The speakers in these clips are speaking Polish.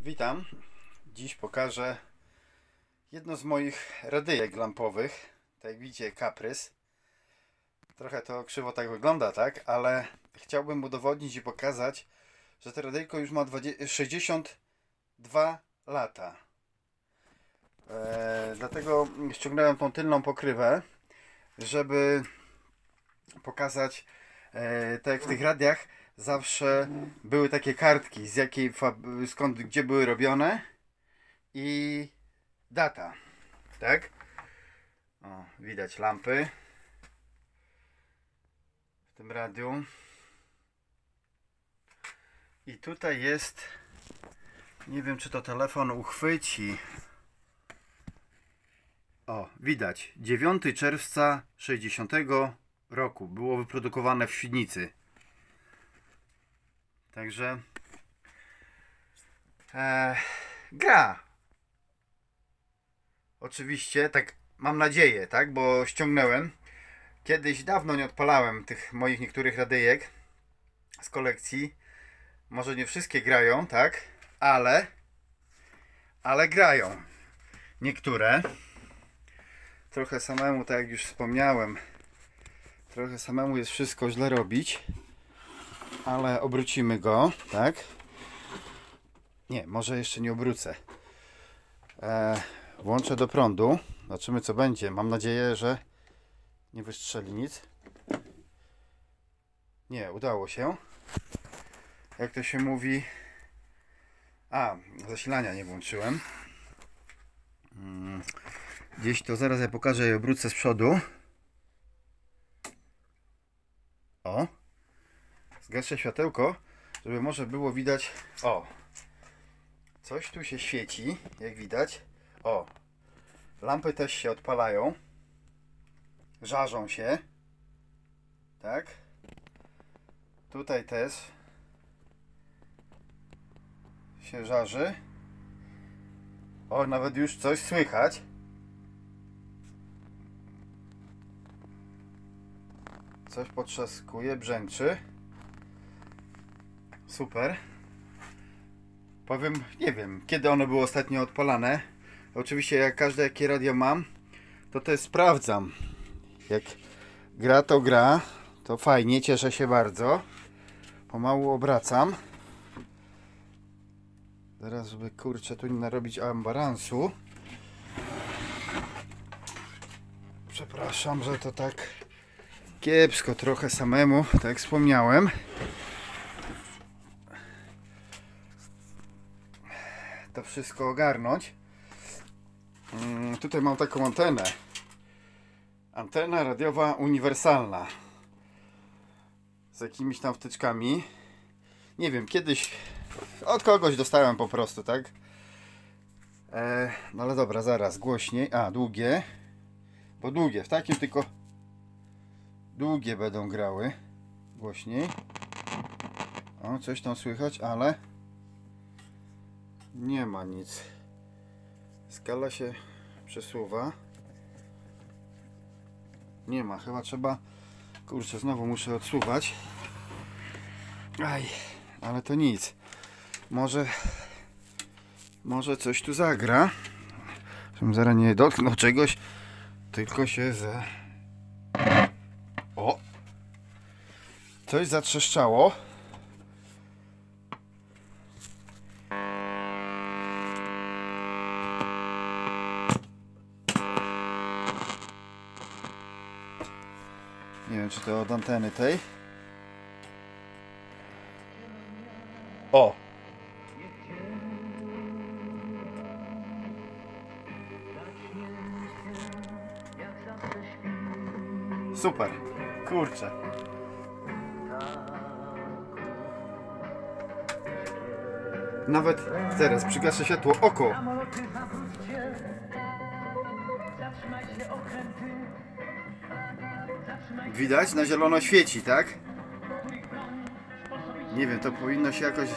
Witam. Dziś pokażę jedno z moich radyjek lampowych. Tak jak widzicie, kaprys. Trochę to krzywo tak wygląda, tak? Ale chciałbym udowodnić i pokazać, że to radyjko już ma 62 lata. Dlatego ściągnąłem tą tylną pokrywę, żeby pokazać, tak jak w tych radiach zawsze były takie kartki, z jakiej, skąd, gdzie były robione i data, tak? O, widać lampy w tym radiu. I tutaj jest, nie wiem czy to telefon uchwyci. O, widać, 9 czerwca 60 roku było wyprodukowane w Świdnicy. Także gra. Oczywiście, tak mam nadzieję, tak, bo ściągnąłem. Kiedyś dawno nie odpalałem tych moich niektórych radyjek z kolekcji. Może nie wszystkie grają, tak, ale grają. Niektóre. Trochę samemu, tak jak już wspomniałem, trochę samemu jest wszystko źle robić. Ale obrócimy go, tak? Nie, może jeszcze nie obrócę. Włączę do prądu. Zobaczymy co będzie. Mam nadzieję, że nie wystrzeli nic. Nie, udało się. Jak to się mówi? Zasilania nie włączyłem. Gdzieś to zaraz ja pokażę i obrócę z przodu. O! Zgaszę światełko, żeby może było widać. O! Coś tu się świeci, jak widać. O! Lampy też się odpalają. Żarzą się. Tak? Tutaj też się żarzy. O, nawet już coś słychać. Coś potrzaskuje, brzęczy. Super. Powiem, nie wiem, kiedy ono było ostatnio odpalane. Oczywiście jak każde jakie radio mam, to też sprawdzam. Jak gra to gra, to fajnie, cieszę się bardzo. Pomału obracam. Zaraz, żeby kurczę tu nie narobić ambaransu. Przepraszam, że to tak kiepsko trochę samemu, tak jak wspomniałem. To wszystko ogarnąć. Tutaj mam taką antenę. Antena radiowa uniwersalna. Z jakimiś tam wtyczkami. Nie wiem, kiedyś od kogoś dostałem po prostu, tak? No ale dobra, zaraz, głośniej. Długie. Bo długie, w takim tylko długie będą grały. Głośniej. O, coś tam słychać, ale nie ma nic. Skala się przesuwa. Nie ma, chyba trzeba. Kurczę, znowu muszę odsuwać. Ale to nic. Może coś tu zagra. Żebym zaraz nie dotknął czegoś, tylko się O! Coś zatrzeszczało. Nie wiem, czy to od anteny tej. O! Super! Kurczę! Nawet teraz przygaszę światło. Oko! Widać? Na zielono świeci, tak? Nie wiem, to powinno się jakoś...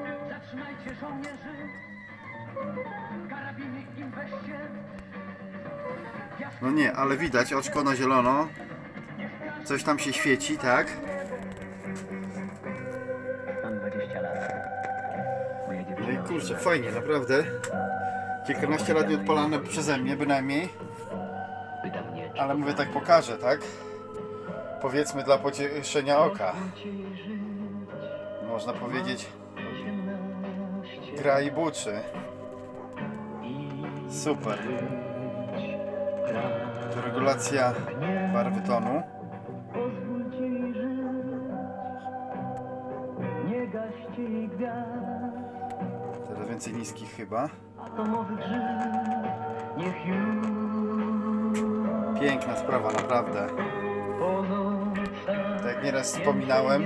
No nie, ale widać, oczko na zielono. Coś tam się świeci, tak? Mam 20 lat. Moja dziewczyna No i kurczę, fajnie, naprawdę. Kilkanaście lat nie odpalane przeze mnie bynajmniej. Ale mówię, tak pokażę, tak? Powiedzmy dla pocieszenia oka. Można powiedzieć, gra i buczy. Super. To regulacja barwy tonu. Teraz więcej niskich chyba. Piękna sprawa, naprawdę. Tak jak nieraz wspominałem,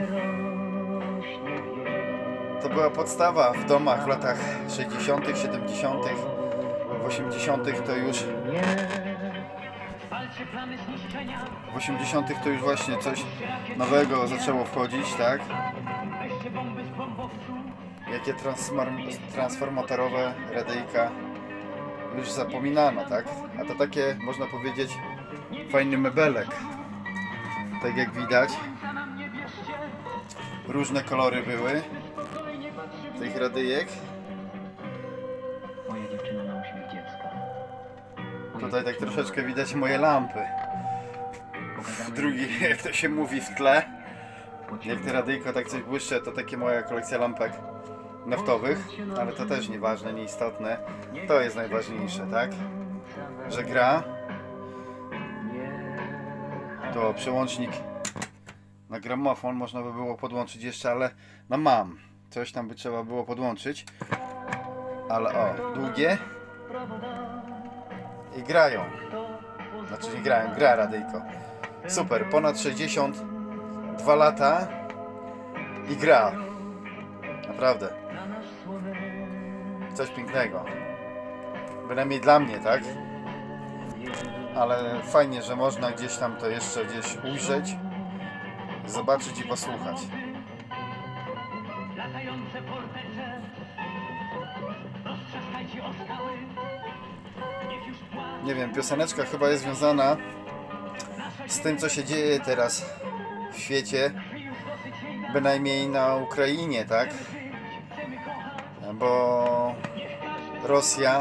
to była podstawa w domach w latach 60., 70., w 80. to już w 80. to już właśnie coś nowego zaczęło wchodzić, tak? Jakie transformatorowe radyjka już zapominano, tak? A to takie, można powiedzieć, fajny mebelek. Tak jak widać, różne kolory były tych radyjek. Moja dziewczyna ma uśmiech dziecka. Tutaj tak troszeczkę widać moje lampy. W drugi, jak to się mówi, w tle. Jak te radyjko tak coś błyszcze, to takie moja kolekcja lampek naftowych. Ale to też nieważne, nieistotne. To jest najważniejsze, tak? Że gra. To przełącznik na gramofon można by było podłączyć jeszcze, ale no mam. Coś tam by trzeba było podłączyć. Ale o, długie. I grają. Znaczy nie grają, gra radyjko. Super, ponad 62 lata i gra. Naprawdę. Coś pięknego. Bynajmniej dla mnie, tak? Ale fajnie, że można gdzieś tam to jeszcze gdzieś ujrzeć, zobaczyć i posłuchać. Nie wiem, pioseneczka chyba jest związana z tym, co się dzieje teraz w świecie, bynajmniej na Ukrainie, tak? Bo Rosja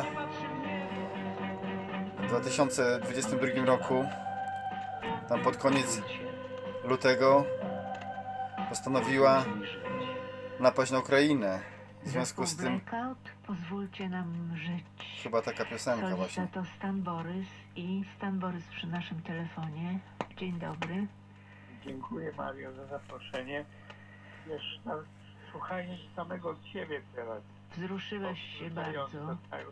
w 2022 roku, tam pod koniec lutego, postanowiła napaść na Ukrainę. W związku z tym pozwólcie nam żyć. chyba taka piosenka właśnie. To Stan Borys i Stan Borys przy naszym telefonie. Dzień dobry. Dziękuję, Mario, za zaproszenie. Wiesz, słuchanie samego Ciebie teraz. Wzruszyłeś się bardzo. Tak.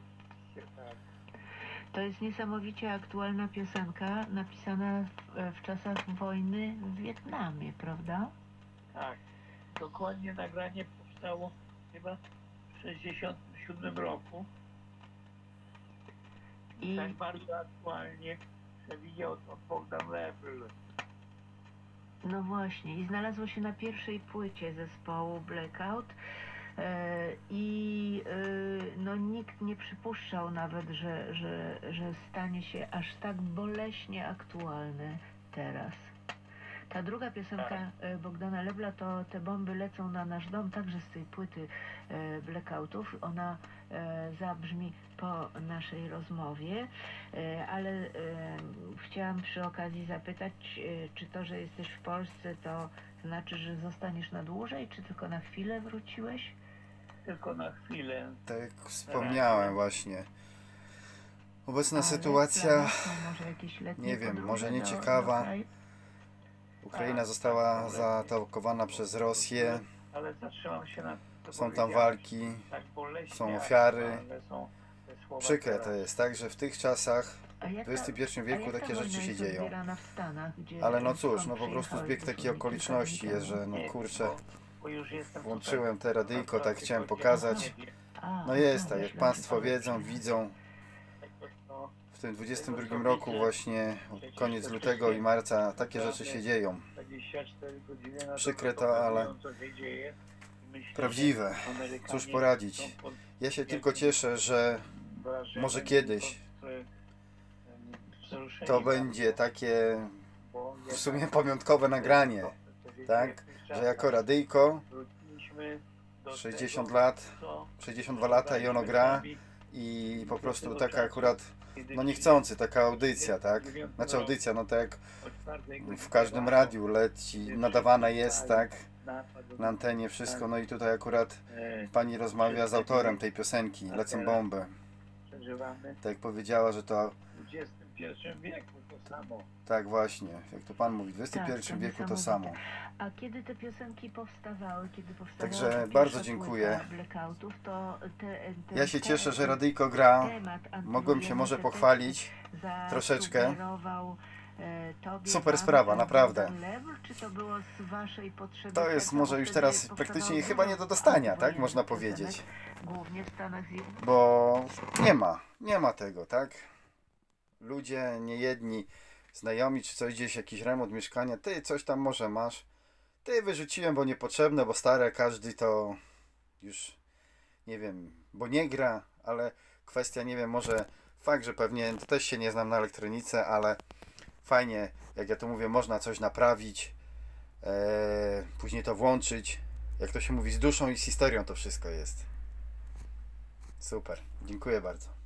To jest niesamowicie aktualna piosenka, napisana w czasach wojny w Wietnamie, prawda? Tak. Dokładnie nagranie powstało chyba w 1967 roku. I tak bardzo aktualnie przewidział to Bogdan Lebl. No właśnie, i znalazło się na pierwszej płycie zespołu Blackout. No nikt nie przypuszczał nawet, że stanie się aż tak boleśnie aktualne teraz. Ta druga piosenka Bogdana Lebla to Te bomby lecą na nasz dom, także z tej płyty Blackoutów. Ona zabrzmi po naszej rozmowie, ale chciałam przy okazji zapytać, czy to, że jesteś w Polsce, to znaczy, że zostaniesz na dłużej, czy tylko na chwilę wróciłeś? Tylko na chwilę. Tak jak wspomniałem właśnie. Obecna sytuacja, nie wiem, może nieciekawa. Ukraina została zaatakowana przez Rosję. Ale zatrzymam się na to. Są tam walki, są ofiary. Przykre to jest, tak, że w tych czasach, w XXI wieku takie rzeczy się dzieją. Ale no cóż, no po prostu zbieg takich okoliczności jest, że no kurczę, włączyłem te radyjko, tak chciałem pokazać. No jest tak, jak Państwo wiedzą, widzą, w tym 22 roku właśnie, koniec lutego i marca, takie rzeczy się dzieją. Przykre to, ale prawdziwe. Cóż poradzić. Ja się tylko cieszę, że może kiedyś to będzie takie w sumie pamiątkowe nagranie, tak? Że jako radyjko do 60 tego, lat, co 62 lata i ono gra i po prostu taka akurat, no niechcący, taka audycja, tak? Znaczy audycja, no tak jak w każdym radiu leci, nadawane jest, tak? Na antenie wszystko, no i tutaj akurat pani rozmawia z autorem tej piosenki, Lecą bomby. Przeżywamy Tak jak powiedziała, że to, w XXI wieku to samo. tak właśnie, jak to pan mówi, w Tak, XXI to wieku to niesamowite. samo. A kiedy te piosenki powstawały, kiedy powstawała Także ta bardzo pierwsza dziękuję. płyta Blackoutów, to Ja się cieszę, że radyjko gra, temat mogłem się może antywojenny, te pochwalić teksty troszeczkę. zasugerował, tobie, Super wam, sprawa, pan naprawdę. Bogdan Lewl, czy to było z waszej potrzeby To jest serca, może bo już wtedy teraz powstawało praktycznie dużo chyba nie do dostania, tak? antywojennych Można piosenek, powiedzieć. Głównie w Stanach Zjednoczonych. Bo nie ma tego, tak? Ludzie niejedni, znajomi czy coś gdzieś, jakiś remont mieszkania, ty coś tam może masz, ty wyrzuciłem, bo niepotrzebne, bo stare, każdy to już, nie wiem, bo nie gra, ale kwestia, nie wiem, może fakt, że pewnie też się nie znam na elektronice, ale fajnie, jak ja tu mówię, można coś naprawić, później to włączyć, jak to się mówi, z duszą i z historią to wszystko jest. Super, dziękuję bardzo.